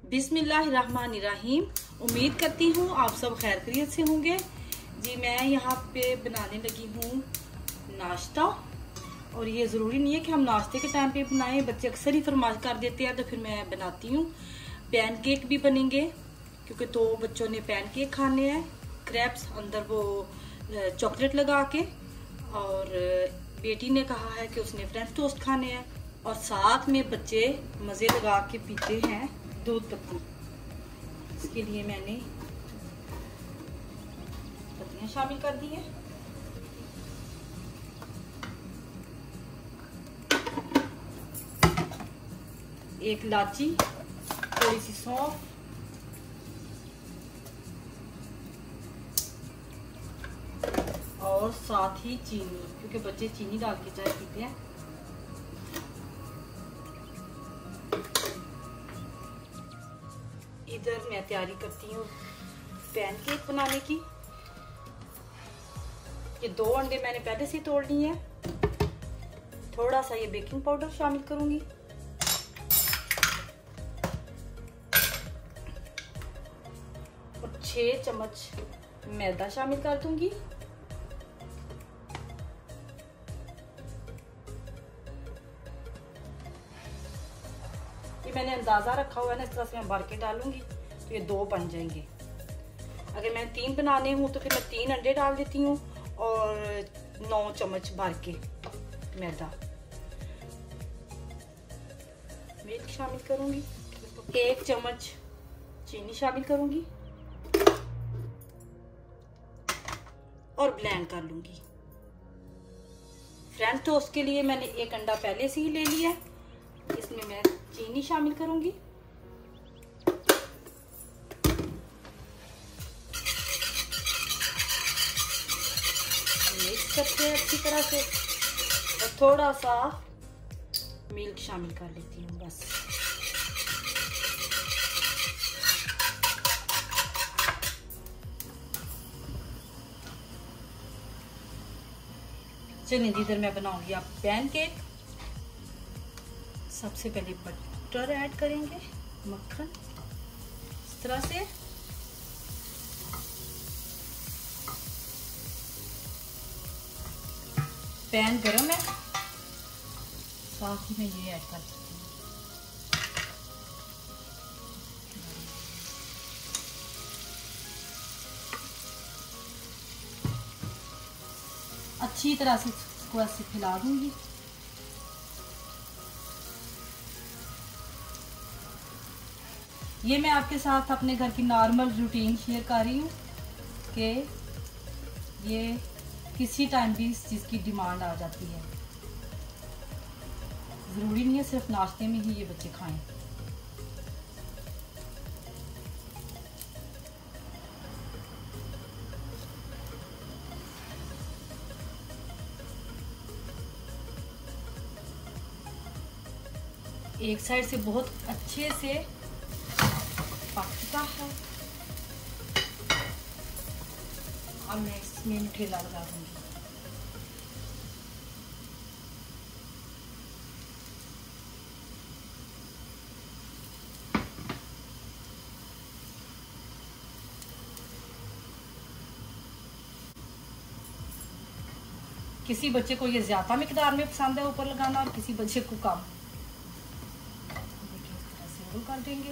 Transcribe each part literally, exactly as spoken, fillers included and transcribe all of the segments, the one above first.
बिस्मिल्लाहिर्रहमानिर्रहीम। उम्मीद करती हूँ आप सब खैर खैरियत से होंगे। जी मैं यहाँ पे बनाने लगी हूँ नाश्ता, और ये ज़रूरी नहीं है कि हम नाश्ते के टाइम पे बनाएं, बच्चे अक्सर ही फरमाइश कर देते हैं तो फिर मैं बनाती हूँ। पैनकेक भी बनेंगे क्योंकि दो बच्चों ने पैनकेक खाने हैं, क्रैप्स अंदर वो चॉकलेट लगा के, और बेटी ने कहा है कि उसने फ्रेंच टोस्ट खाने हैं, और साथ में बच्चे मज़े लगा के पीते हैं दूध पत्ती। इसके लिए मैंने पत्तियां शामिल कर दी हैं। एक इलायची, थोड़ी सी सौंफ, और साथ ही चीनी, क्योंकि बच्चे चीनी डाल के चाय पीते हैं। इधर मैं तैयारी करती हूँ पैनकेक बनाने की। ये दो अंडे मैंने पहले से तोड़ लिए हैं। थोड़ा सा ये बेकिंग पाउडर शामिल करूंगी, और छह चम्मच मैदा शामिल कर दूंगी। ये मैंने अंदाजा रखा हुआ है ना, इस तरह से मैं भर के डालूंगी तो ये दो बन जाएंगे। अगर मैं तीन बनाने हूँ तो फिर मैं तीन अंडे डाल देती हूँ और नौ चम्मच भर के मैदा। मिल्क शामिल करूंगी, एक चम्मच चीनी शामिल करूंगी और ब्लेंड कर लूंगी। फ्रेंच टोस्ट के लिए मैंने एक अंडा पहले से ही ले लिया है, इसमें मैं चीनी शामिल करूंगी, मिक्स करते हैं अच्छी तरह से, और थोड़ा सा मिल्क शामिल कर लेती हूँ बस। चलिए इधर मैं बनाऊंगी आप पैनकेक। सबसे पहले बटर ऐड करेंगे, मक्खन इस तरह से, पैन गरम है, साथ ही में ये ऐड कर देती हूँ। अच्छी तरह से इसको ऐसे फैला दूंगी। ये मैं आपके साथ अपने घर की नॉर्मल रूटीन शेयर कर रही हूँ कि ये किसी टाइम भी इस चीज़ की डिमांड आ जाती है। ज़रूरी नहीं है सिर्फ नाश्ते में ही ये बच्चे खाएं। एक साइड से बहुत अच्छे से पक चुका है, अब मैं इसमें नुटेला लगा दूंगी। किसी बच्चे को ये ज्यादा मिकदार में पसंद है ऊपर लगाना, और किसी बच्चे को कम। देखिए इस तरह से रोल कर देंगे।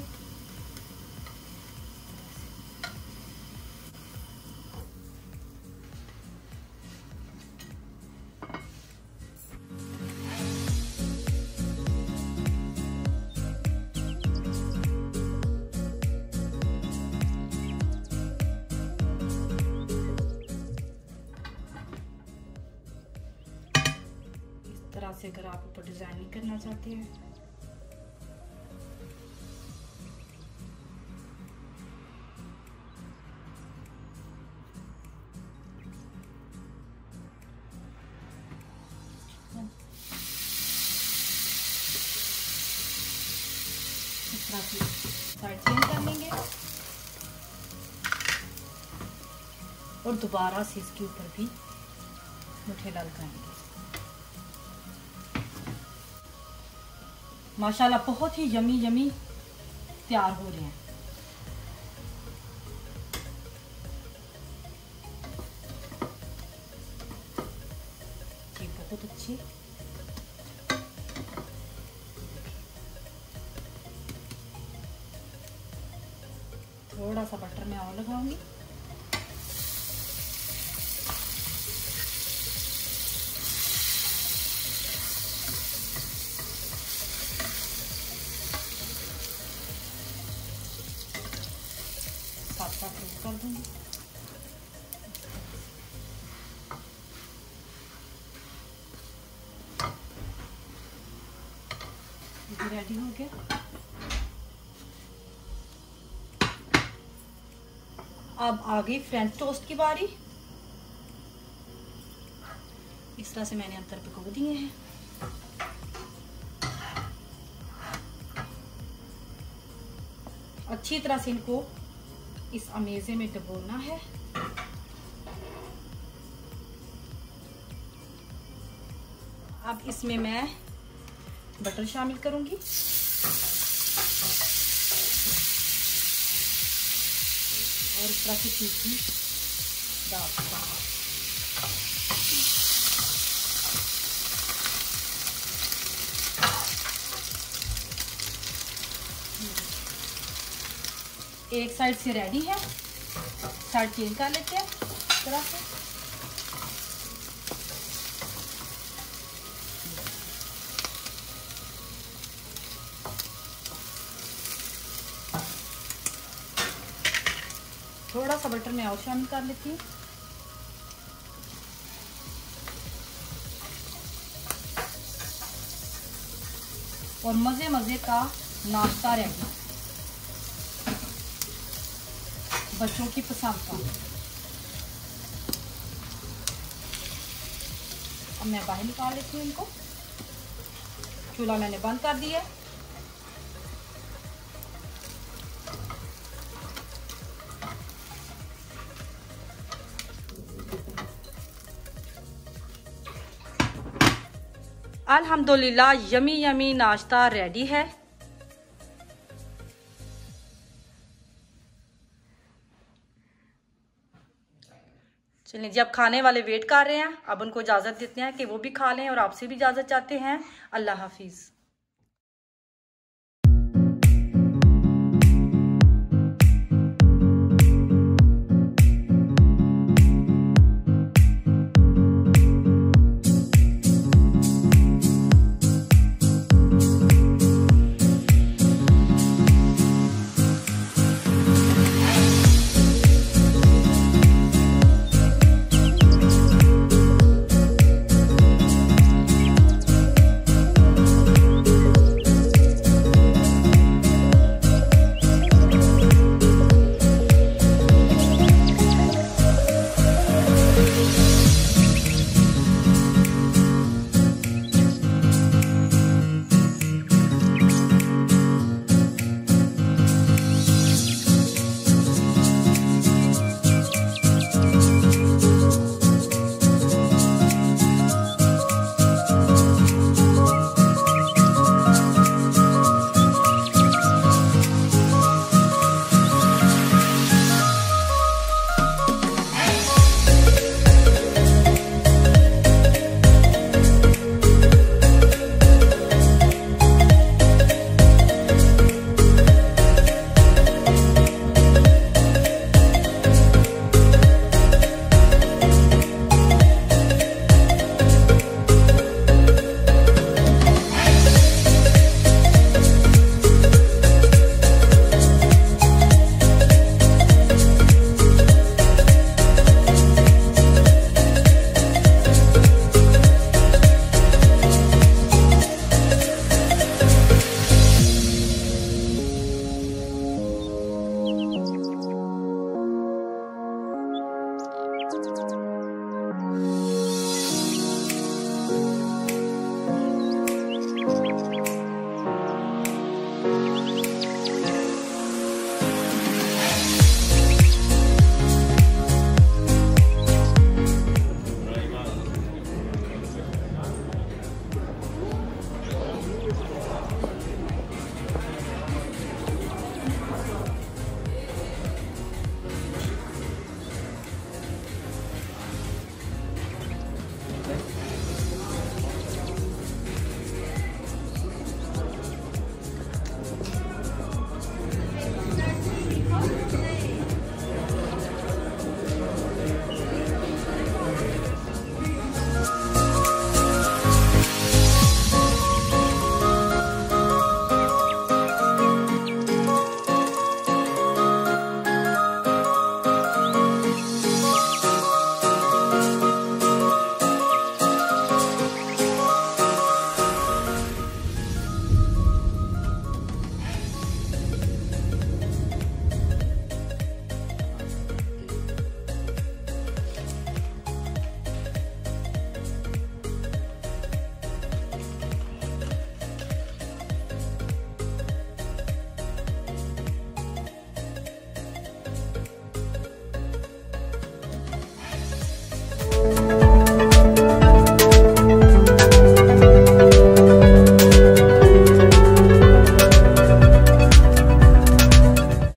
तरह से अगर आप ऊपर डिजाइनिंग करना चाहते हैं, इस तरह से साइड चेंज कर लेंगे और दोबारा से इसके ऊपर भी नुटेला लगाएंगे। माशाल्लाह बहुत ही यमी यमी तैयार हो रहे हैं। जी बहुत अच्छी। थोड़ा सा बटर मैं और लगाऊंगी। साथ साथ रोल कर दूंगी। ये रेडी हो गया। अब आ गई फ्रेंच टोस्ट की बारी। इस तरह से मैंने अंतर पका दिए हैं। अच्छी तरह से इनको इस अमेज़े में डुबोना है। अब इसमें मैं बटर शामिल करूंगी। और इस तरह से चीज़ डाल दूंगी। एक साइड से रेडी है, साइड चेंज कर लेते हैं इस तरह से। थोड़ा सा बटर मैं और शामिल कर लेती हूँ। और मजे मजे का नाश्ता रेडी, बच्चों की पसंद का। अब मैं बाहर निकाल लेती हूँ इनको। चूल्हा मैंने बंद कर दिया। अल्हम्दुलिल्लाह यमी यमी नाश्ता रेडी है। चलिए जी, अब खाने वाले वेट कर रहे हैं। अब उनको इजाज़त देते हैं कि वो भी खा लें और आपसे भी इजाज़त चाहते हैं। अल्लाह हाफिज़।